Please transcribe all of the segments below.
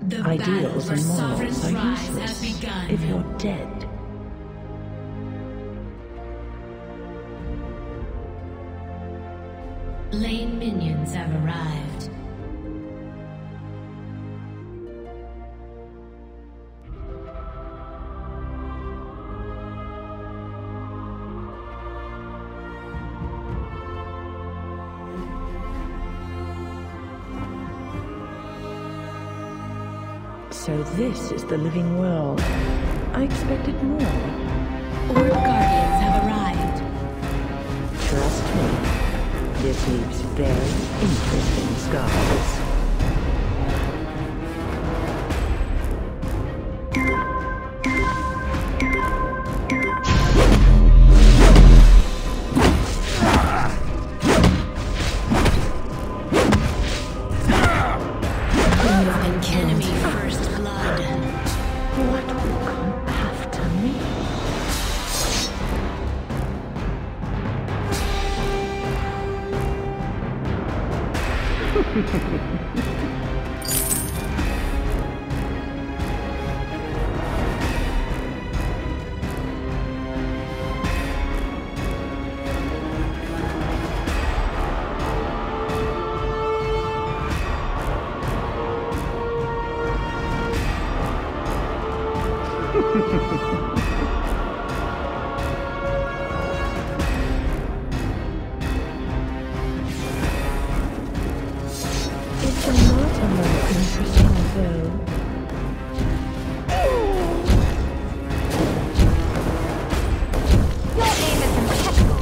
Ideals and morals are useless if you're dead. Lane minions have arrived. So this is the living world. I expected more. Orb Guardians have arrived. Trust me, this leaves very interesting scars. It's a lot more interesting though. Your aim is impeccable.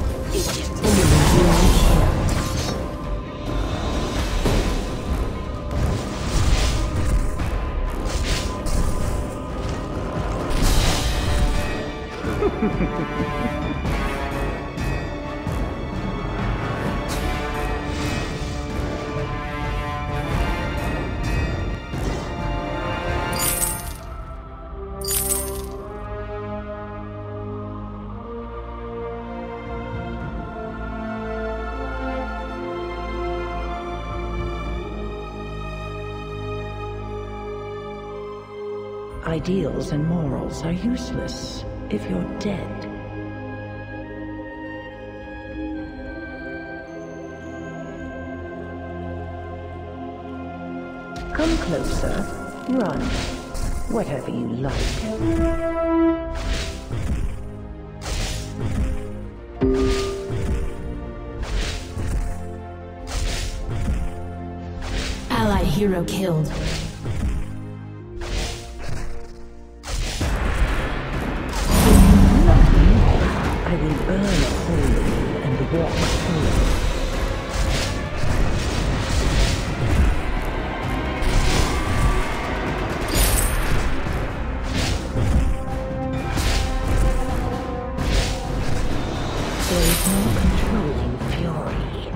Ideals and morals are useless if you're dead. Come closer. Run. Whatever you like. Allied hero killed. I will burn a hole in you and walk through it. There is no controlling fury.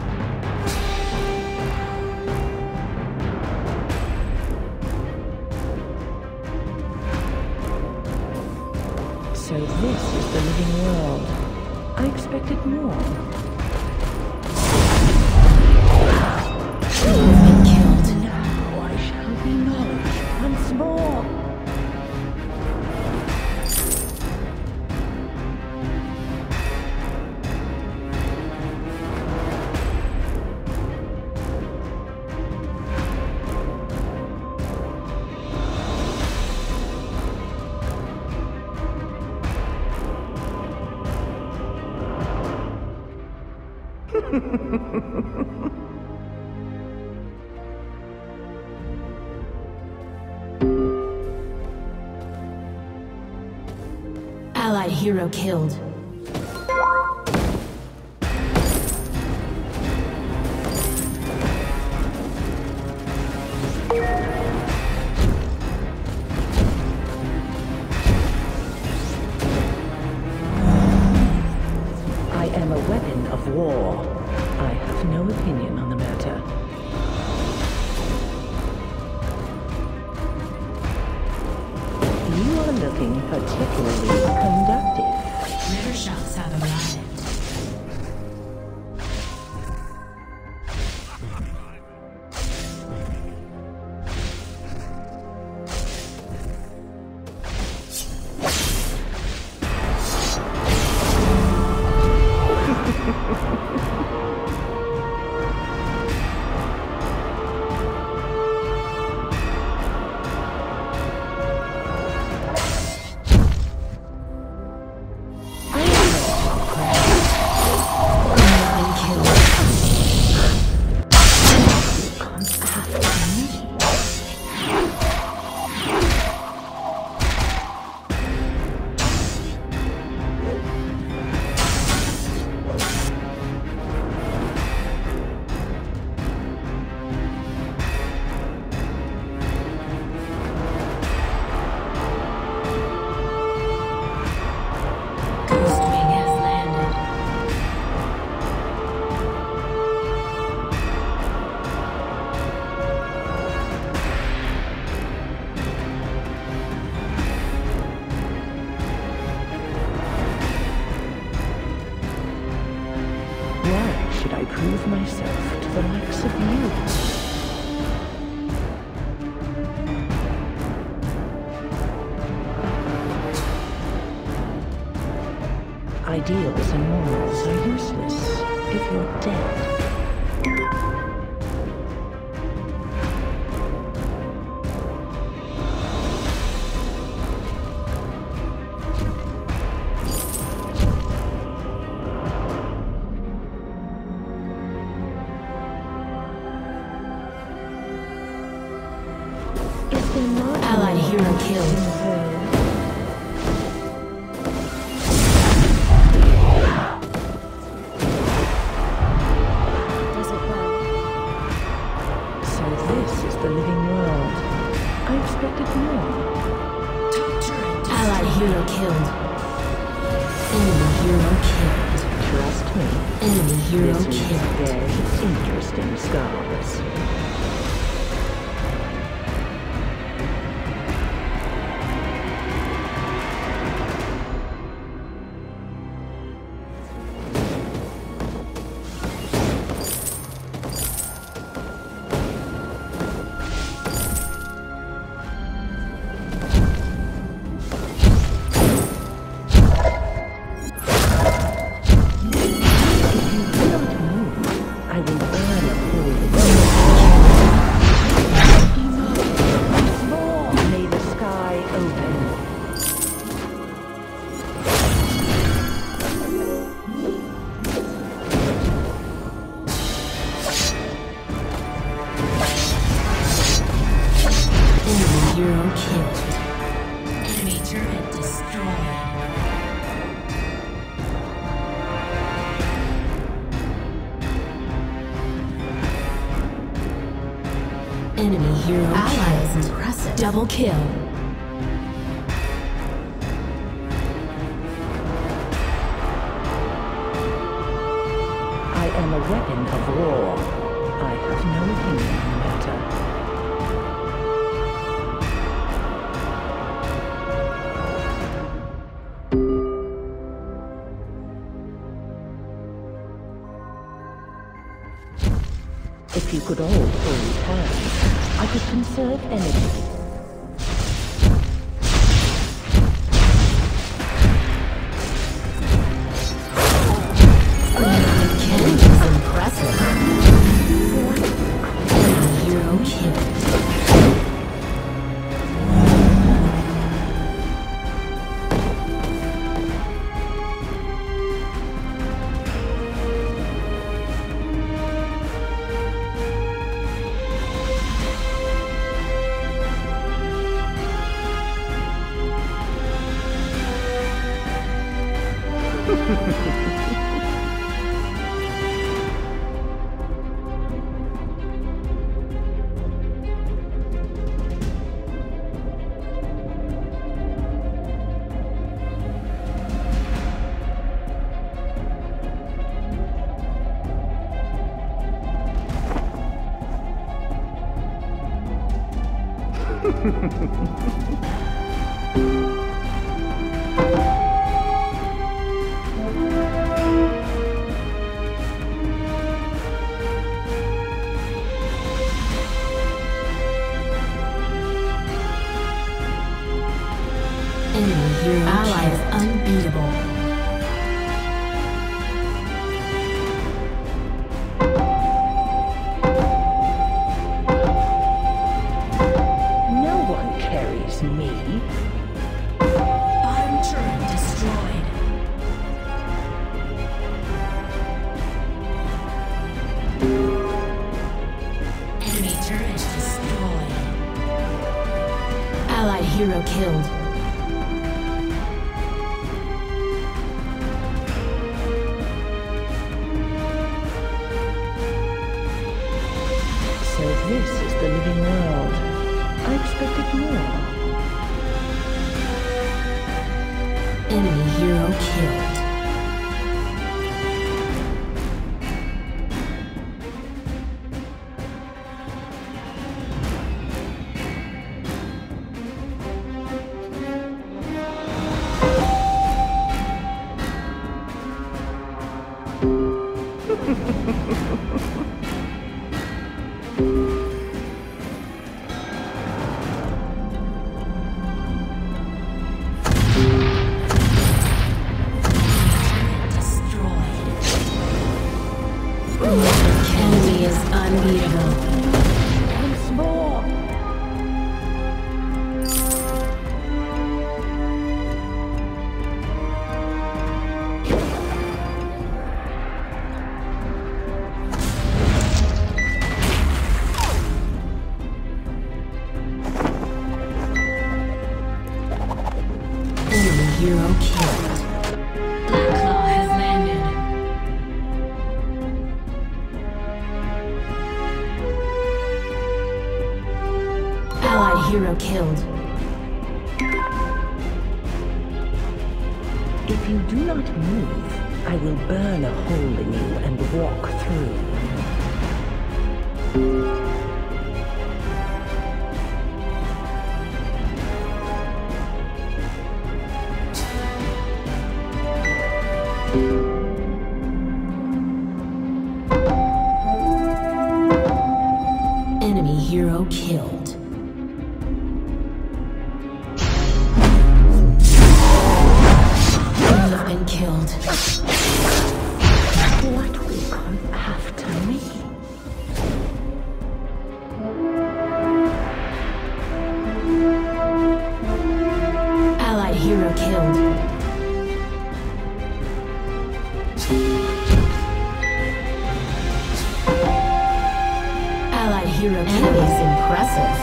So this is the living world. I expected more. You've been killed. Now I shall be knowledge once more. Allied hero killed. I am a weapon of war. I have no opinion on the matter. You are looking particularly conductive. River shots have arrived. prove myself to the likes of you. Ideals and morals are useless if you're dead. Is there not Allied more hero in killed. the world? So this is the living world. I expected more. Allied hero killed. Enemy hero killed. Trust me, Enemy hero this leaves killed. very interesting scars. I will burn a hole. May the sky open. Enemy hero killed. Enemy turret destroyed. Enemy hero killed. Impressive. Double kill. I am a weapon of war. I have no opinion on the matter. If you could all hold hands, I could conserve energy. Kill is impressive. Enemy hero killed. Enemy hero ally is unbeatable. No one carries me. Bottom turret destroyed. Enemy turret destroyed. Allied hero killed. So this is the living world. I expected more. Enemy hero killed. hero killed. Black Claw has landed. Allied hero killed. If you do not move, I will burn a hole in you and walk through. Enemy hero killed. You've been killed. What will come after me? Allied hero killed. Allied hero killed is impressive.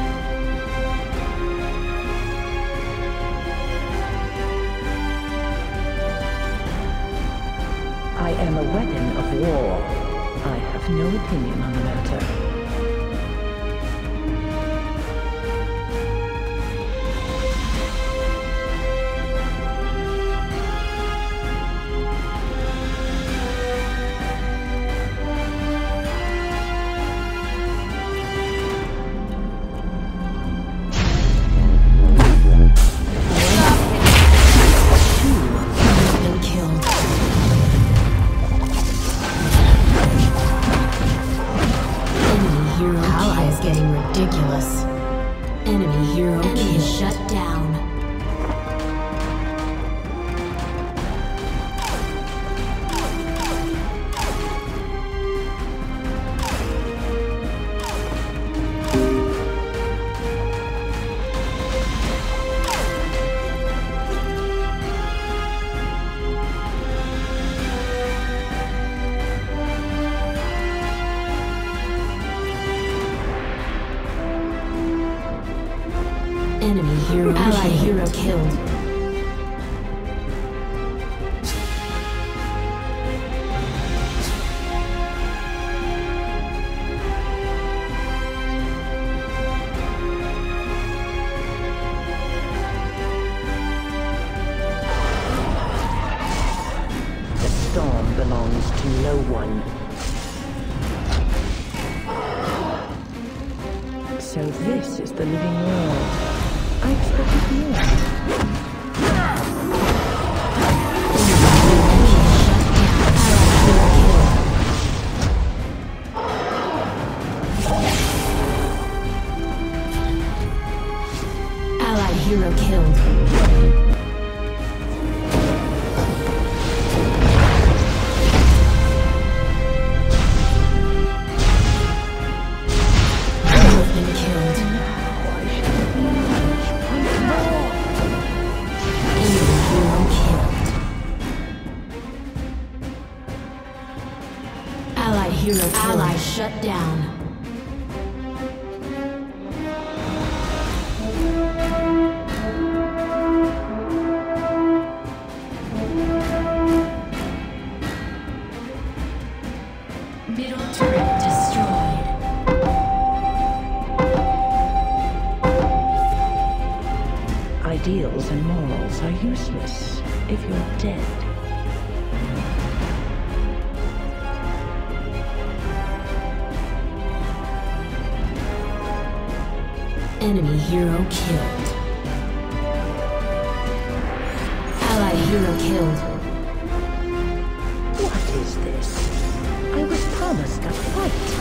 I am a weapon of war. I have no opinion on the matter. You've been killed. Enemy hero ally is getting ridiculous. Enemy hero killed. Shut down. Enemy hero allied hero killed. The storm belongs to no one. So this is the living world. I expected more. Allied hero killed. You've been killed. Enemy hero killed. Allied hero killed. Ally shut down. Middle turret destroyed. Ideals and morals are useless if you're dead. Enemy hero killed. Allied hero killed. What is this? I was promised a fight.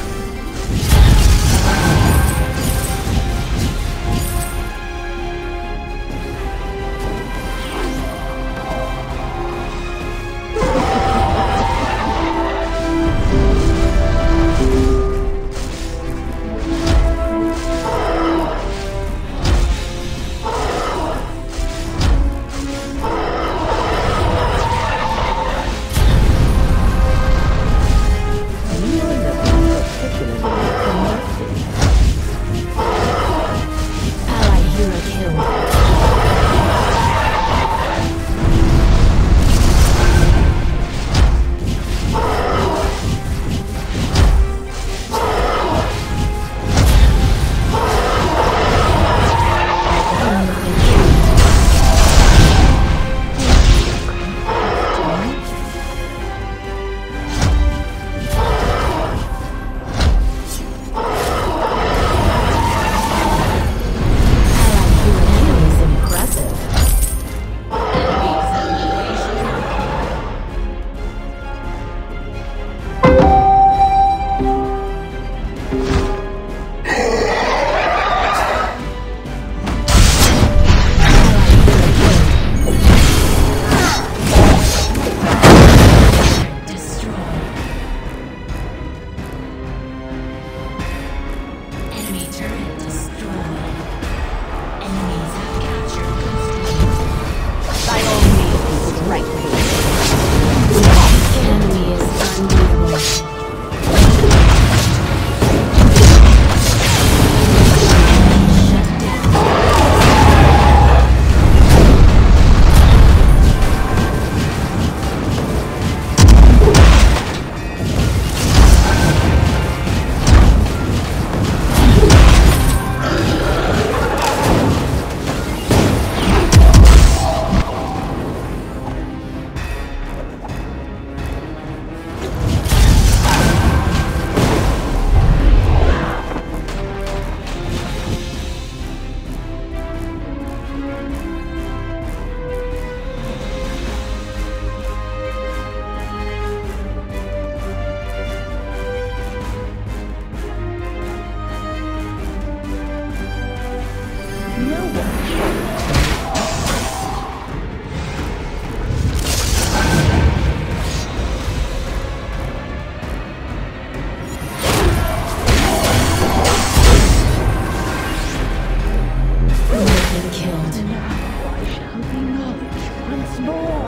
Now I shall be knowledge once more.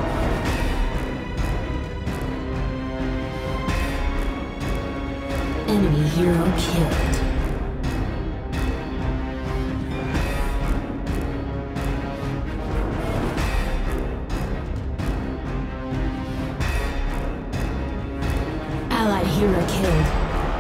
Enemy hero killed. Allied hero killed.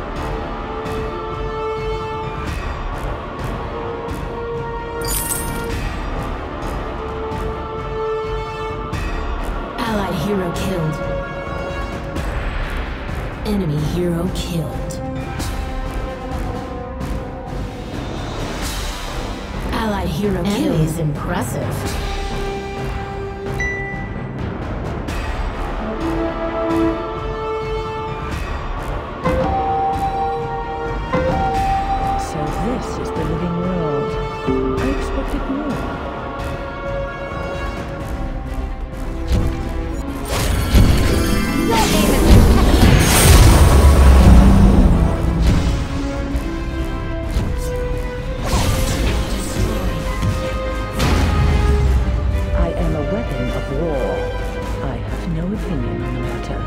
Allied hero killed. Enemy hero killed. Allied hero killed. Enemy is impressive. So this is the living world. I expected more. I am a weapon of war. I have no opinion on the matter.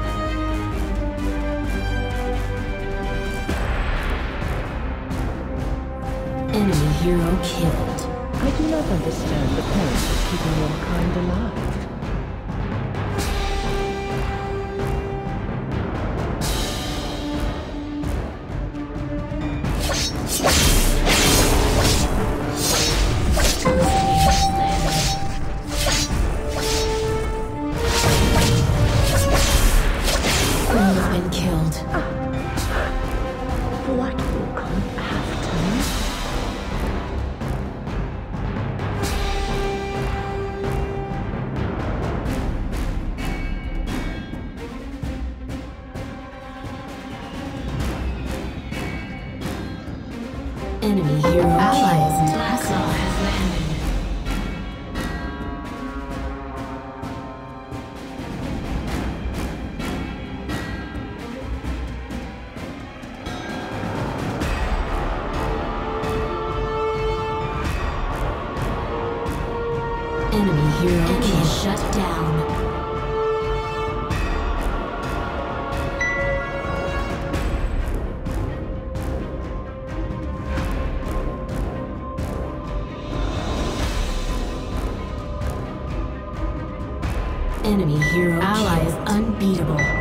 Enemy hero killed. I do not understand the point of keeping your kind alive. Queen has been killed. What will come after me? Enemy hero allies and Black Claw has landed. Enemy hero shut down. Enemy hero ally is unbeatable.